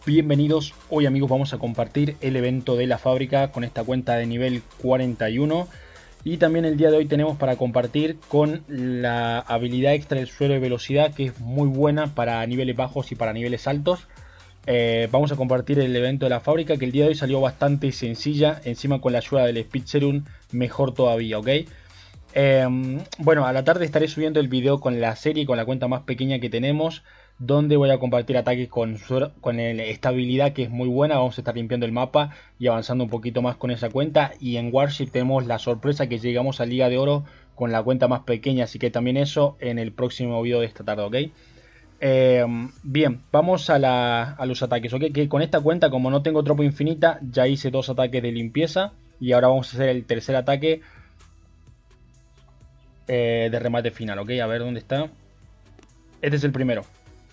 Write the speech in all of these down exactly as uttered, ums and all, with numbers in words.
Bienvenidos, hoy amigos vamos a compartir el evento de la fábrica con esta cuenta de nivel cuarenta y uno y también el día de hoy tenemos para compartir con la habilidad extra del suelo de velocidad, que es muy buena para niveles bajos y para niveles altos. Eh, vamos a compartir el evento de la fábrica, que el día de hoy salió bastante sencilla, encima con la ayuda del Speed Serum mejor todavía, ¿ok? Eh, bueno, a la tarde estaré subiendo el video con la serie, con la cuenta más pequeña que tenemos, donde voy a compartir ataques con, con el, estabilidad, que es muy buena. Vamos a estar limpiando el mapa y avanzando un poquito más con esa cuenta. Y en Warship tenemos la sorpresa que llegamos a Liga de Oro con la cuenta más pequeña, así que también eso en el próximo video de esta tarde, ¿ok? Eh, bien, vamos a, la, a los ataques, ¿ok? Que con esta cuenta, como no tengo tropa infinita, ya hice dos ataques de limpieza y ahora vamos a hacer el tercer ataque eh, de remate final, ¿ok? A ver dónde está. Este es el primero.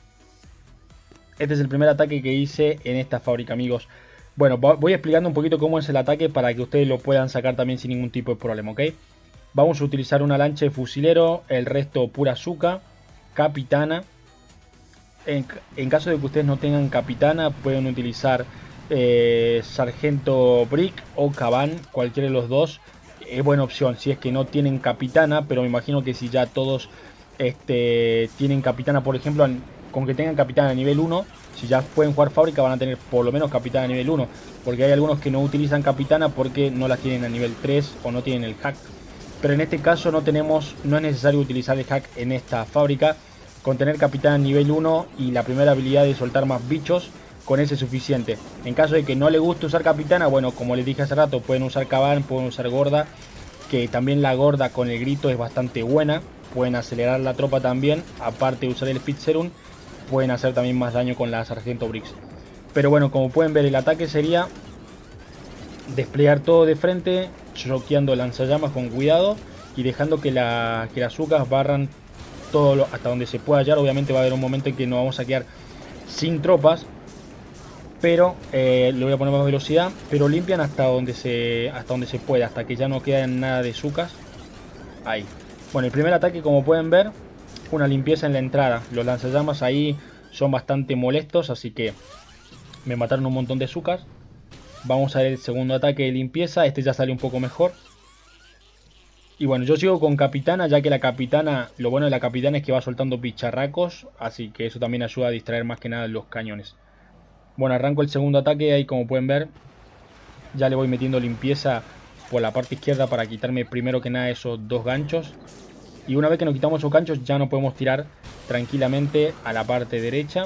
Este es el primer ataque que hice en esta fábrica, amigos. Bueno, voy explicando un poquito cómo es el ataque para que ustedes lo puedan sacar también sin ningún tipo de problema, ¿ok? Vamos a utilizar una lancha de fusilero, el resto pura azúcar, capitana. En, en caso de que ustedes no tengan capitana, pueden utilizar eh, sargento brick o cabán, cualquiera de los dos. Es buena opción si es que no tienen capitana, pero me imagino que si ya todos este, tienen capitana, por ejemplo, con que tengan capitana a nivel uno, si ya pueden jugar fábrica van a tener por lo menos capitana a nivel uno, porque hay algunos que no utilizan capitana porque no la tienen a nivel tres o no tienen el hack. Pero en este caso no tenemos, no es necesario utilizar el hack en esta fábrica. Con tener capitana a nivel uno y la primera habilidad de soltar más bichos, con ese es suficiente. En caso de que no les guste usar capitana, bueno, como les dije hace rato, pueden usar cabán, pueden usar gorda, que también la gorda con el grito es bastante buena. Pueden acelerar la tropa también, aparte de usar el Speed Serum, pueden hacer también más daño con la Sargento Bricks. Pero bueno, como pueden ver, el ataque sería desplegar todo de frente, choqueando lanzallamas con cuidado y dejando que, la, que las azúcares barran todo lo, hasta donde se pueda hallar. Obviamente va a haber un momento en que nos vamos a quedar sin tropas, pero eh, le voy a poner más velocidad, pero limpian hasta donde se hasta donde se pueda, hasta que ya no queda nada de azúcares. Ahí. Bueno, el primer ataque, como pueden ver, una limpieza en la entrada. Los lanzallamas ahí son bastante molestos, así que me mataron un montón de azúcar. Vamos a ver el segundo ataque de limpieza. Este ya sale un poco mejor. Y bueno, yo sigo con capitana, ya que la capitana, lo bueno de la capitana es que va soltando bicharracos, así que eso también ayuda a distraer más que nada los cañones. Bueno, arranco el segundo ataque. Ahí, como pueden ver, ya le voy metiendo limpieza por la parte izquierda para quitarme primero que nada esos dos ganchos. Y una vez que nos quitamos esos ganchos, ya no podemos tirar tranquilamente a la parte derecha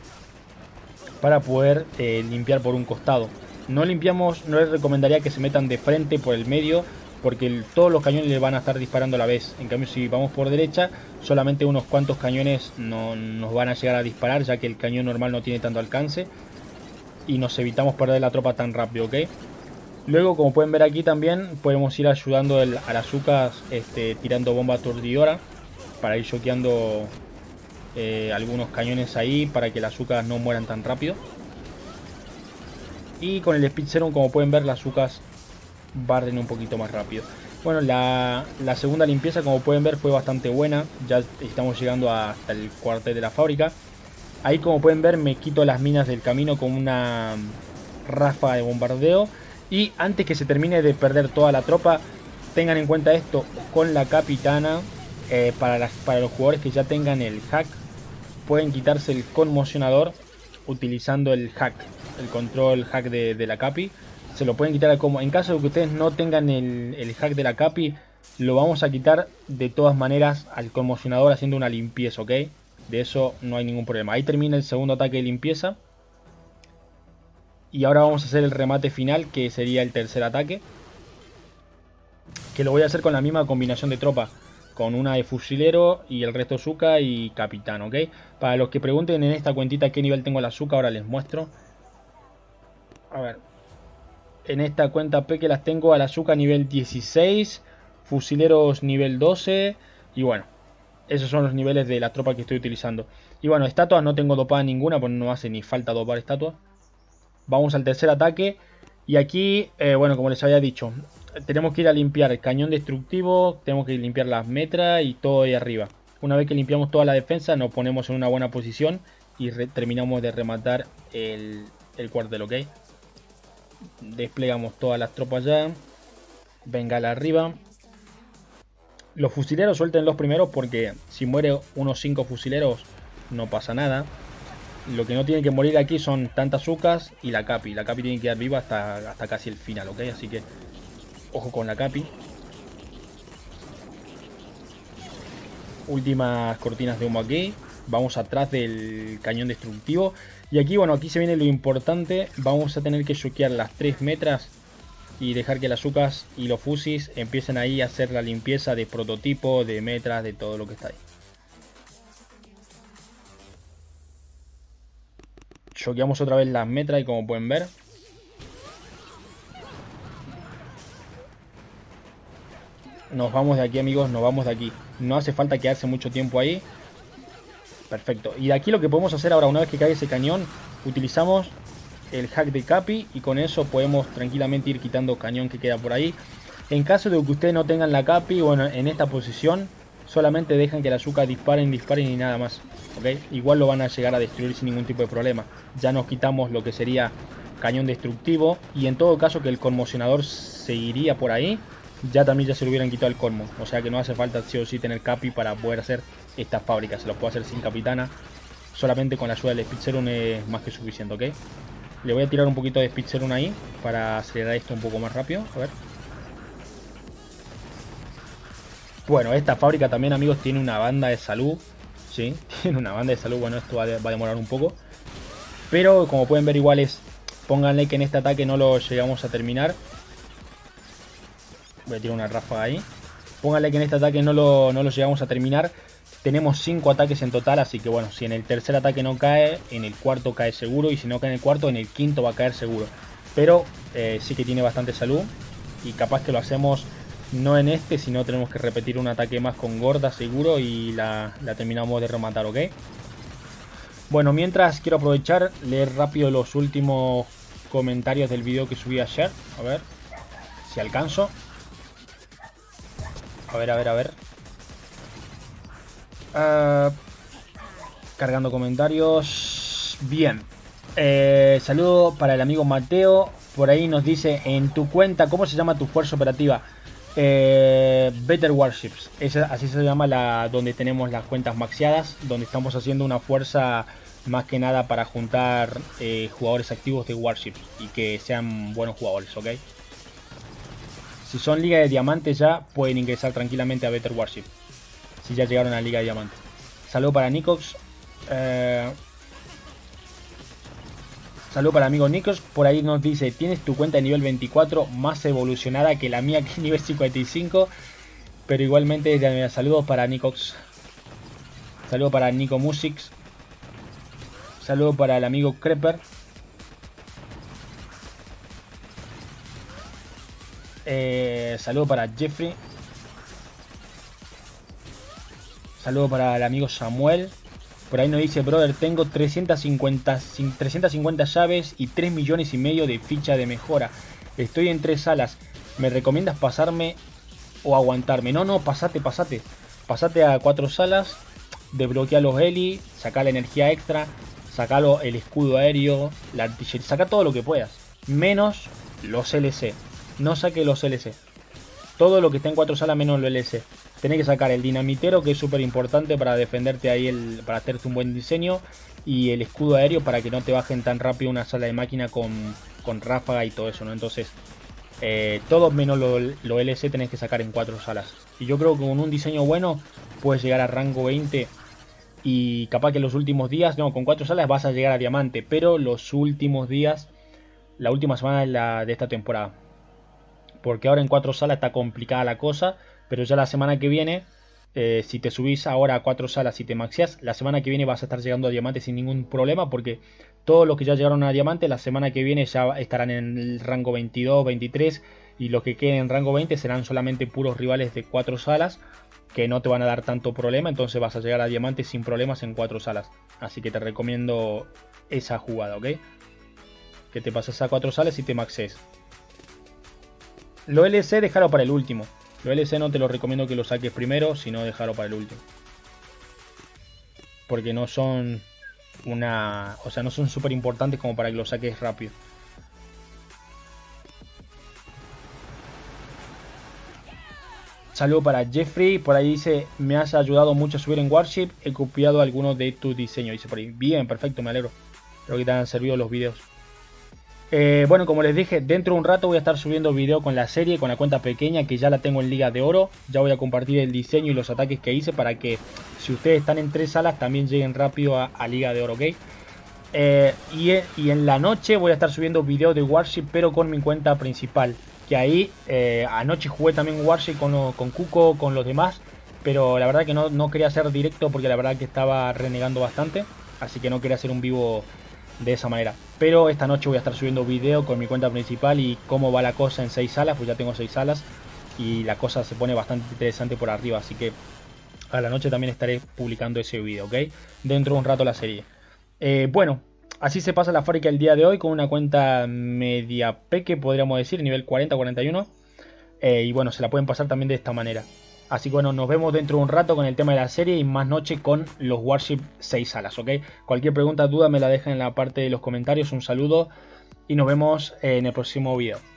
para poder eh, limpiar por un costado. No limpiamos, no les recomendaría que se metan de frente por el medio, porque el, todos los cañones les van a estar disparando a la vez. En cambio, si vamos por derecha, solamente unos cuantos cañones no, nos van a llegar a disparar, ya que el cañón normal no tiene tanto alcance. Y nos evitamos perder la tropa tan rápido, ¿ok? Luego, como pueden ver aquí también, podemos ir ayudando el, al azúcar este, tirando bomba aturdidora para ir choqueando eh, algunos cañones ahí para que las azúcar no mueran tan rápido. Y con el Speed Serum, como pueden ver, las azúcar barren un poquito más rápido. Bueno, la, la segunda limpieza, como pueden ver, fue bastante buena. Ya estamos llegando hasta el cuartel de la fábrica. Ahí, como pueden ver, me quito las minas del camino con una ráfaga de bombardeo. Y antes que se termine de perder toda la tropa, tengan en cuenta esto con la capitana. Eh, para, las, para los jugadores que ya tengan el hack, pueden quitarse el conmocionador utilizando el hack, el control hack de, de la capi. Se lo pueden quitar como en caso de que ustedes no tengan el, el hack de la capi, lo vamos a quitar de todas maneras al conmocionador haciendo una limpieza, ¿ok? De eso no hay ningún problema. Ahí termina el segundo ataque de limpieza. Y ahora vamos a hacer el remate final, que sería el tercer ataque, que lo voy a hacer con la misma combinación de tropa, con una de fusilero y el resto Zuka y capitán, ¿ok? Para los que pregunten en esta cuentita qué nivel tengo la Zuka, ahora les muestro. A ver, en esta cuenta P que las tengo a la Zuka nivel dieciséis, fusileros nivel doce, y bueno, esos son los niveles de la tropa que estoy utilizando. Y bueno, estatuas no tengo dopada ninguna, porque no hace ni falta dopar estatuas. Vamos al tercer ataque. Y aquí, eh, bueno, como les había dicho, tenemos que ir a limpiar el cañón destructivo, tenemos que limpiar las metras y todo ahí arriba. Una vez que limpiamos toda la defensa, nos ponemos en una buena posición y terminamos de rematar el, el cuartel, ¿ok? Desplegamos todas las tropas ya. Bengala arriba. Los fusileros suelten los primeros porque si muere unos cinco fusileros no pasa nada. Lo que no tiene que morir aquí son tantas Ucas y la Capi. La Capi tiene que quedar viva hasta, hasta casi el final, ¿ok? Así que ojo con la Capi. Últimas cortinas de humo aquí. Vamos atrás del cañón destructivo. Y aquí, bueno, aquí se viene lo importante. Vamos a tener que choquear las tres metras y dejar que las Ucas y los fusis empiecen ahí a hacer la limpieza de prototipo, de metras, de todo lo que está ahí. Choqueamos otra vez las metras y como pueden ver, nos vamos de aquí, amigos, nos vamos de aquí. No hace falta quedarse mucho tiempo ahí. Perfecto. Y de aquí lo que podemos hacer ahora, una vez que cae ese cañón, utilizamos el hack de Capi y con eso podemos tranquilamente ir quitando cañón que queda por ahí. En caso de que ustedes no tengan la Capi, bueno, en esta posición solamente dejan que las Ucas disparen, disparen y nada más, ¿ok? Igual lo van a llegar a destruir sin ningún tipo de problema. Ya nos quitamos lo que sería cañón destructivo y en todo caso que el conmocionador seguiría por ahí, ya también ya se lo hubieran quitado el colmo. O sea que no hace falta sí o sí tener Capi para poder hacer estas fábricas. Se lo puedo hacer sin capitana. Solamente con la ayuda del Speed Serum es más que suficiente, ¿ok? Le voy a tirar un poquito de Speed Serum ahí para acelerar esto un poco más rápido. A ver. Bueno, esta fábrica también, amigos, tiene una banda de salud. Sí, tiene una banda de salud. Bueno, esto va, de, va a demorar un poco. Pero como pueden ver, igual es... Pónganle que en este ataque no lo llegamos a terminar. Voy a tirar una ráfaga ahí. Pónganle que en este ataque no lo, no lo llegamos a terminar. Tenemos cinco ataques en total, así que bueno, si en el tercer ataque no cae, en el cuarto cae seguro. Y si no cae en el cuarto, en el quinto va a caer seguro. Pero eh, sí que tiene bastante salud. Y capaz que lo hacemos no en este, sino tenemos que repetir un ataque más con Gorda seguro. Y la, la terminamos de rematar, ¿ok? Bueno, mientras quiero aprovechar, leer rápido los últimos comentarios del vídeo que subí ayer. A ver si alcanzo. A ver, a ver, a ver. Uh, cargando comentarios. Bien. Eh, saludo para el amigo Mateo. Por ahí nos dice, en tu cuenta, ¿cómo se llama tu fuerza operativa? Eh, Better Warships. Esa, así se llama la donde tenemos las cuentas maxeadas. Donde estamos haciendo una fuerza más que nada para juntar eh, jugadores activos de Warships. Y que sean buenos jugadores, ¿ok? Si son Liga de Diamantes ya pueden ingresar tranquilamente a Better Warship. Si ya llegaron a Liga de Diamantes. Saludo para Nikox. Eh... Saludo para el amigo Nikox. Por ahí nos dice, tienes tu cuenta de nivel veinticuatro más evolucionada que la mía, que es nivel cincuenta y cinco. Pero igualmente, saludos para Nikox. Saludo para Nico Musics. Saludo para el amigo Creeper. Eh, saludo para Jeffrey. Saludo para el amigo Samuel. Por ahí nos dice, brother, tengo trescientas cincuenta, trescientas cincuenta llaves y tres millones y medio de ficha de mejora. Estoy en tres salas. ¿Me recomiendas pasarme o aguantarme? No, no, pasate, pasate. Pasate a cuatro salas. Desbloquea los heli. Saca la energía extra. Saca el escudo aéreo. La artillería. Saca todo lo que puedas. Menos los L C. No saque los L C. Todo lo que está en cuatro salas menos los L C. Tenés que sacar el dinamitero, que es súper importante para defenderte ahí, el, para hacerte un buen diseño. Y el escudo aéreo para que no te bajen tan rápido una sala de máquina con, con ráfaga y todo eso, ¿no? Entonces, eh, todo menos lo, lo L C tenés que sacar en cuatro salas. Y yo creo que con un diseño bueno puedes llegar a rango veinte. Y capaz que los últimos días, no, con cuatro salas vas a llegar a diamante. Pero los últimos días, la última semana de, la, de esta temporada. Porque ahora en cuatro salas está complicada la cosa. Pero ya la semana que viene, eh, si te subís ahora a cuatro salas y te maxeas, la semana que viene vas a estar llegando a diamante sin ningún problema. Porque todos los que ya llegaron a diamante, la semana que viene ya estarán en el rango veintidós, veintitrés. Y los que queden en rango veinte serán solamente puros rivales de cuatro salas. Que no te van a dar tanto problema. Entonces vas a llegar a diamante sin problemas en cuatro salas. Así que te recomiendo esa jugada, ¿ok? Que te pases a cuatro salas y te maxes. Lo L C déjalo para el último. Lo L C no te lo recomiendo que lo saques primero, sino dejarlo para el último. Porque no son una... O sea, no son súper importantes como para que lo saques rápido. Saludo para Jeffrey, por ahí dice, me has ayudado mucho a subir en Warship, he copiado algunos de tus diseños, dice por ahí. Bien, perfecto, me alegro. Espero que te hayan servido los videos. Eh, bueno, como les dije, dentro de un rato voy a estar subiendo video con la serie, con la cuenta pequeña, que ya la tengo en Liga de Oro. Ya voy a compartir el diseño y los ataques que hice para que, si ustedes están en tres salas, también lleguen rápido a, a Liga de Oro, ¿ok? Eh, y, y en la noche voy a estar subiendo video de Warship, pero con mi cuenta principal. Que ahí, eh, anoche jugué también Warship con, con Cuco, con los demás. Pero la verdad que no, no quería hacer directo porque la verdad que estaba renegando bastante. Así que no quería hacer un vivo de esa manera. Pero esta noche voy a estar subiendo video con mi cuenta principal y cómo va la cosa en seis salas, pues ya tengo seis salas y la cosa se pone bastante interesante por arriba, así que a la noche también estaré publicando ese video, ¿ok? Dentro de un rato la serie. Eh, bueno, así se pasa la fábrica el día de hoy con una cuenta media peque, podríamos decir, nivel cuarenta cuarenta y uno. Eh, y bueno, se la pueden pasar también de esta manera. Así que bueno, nos vemos dentro de un rato con el tema de la serie y más noche con los Warship seis salas, ¿ok? Cualquier pregunta, duda me la dejan en la parte de los comentarios. Un saludo y nos vemos en el próximo video.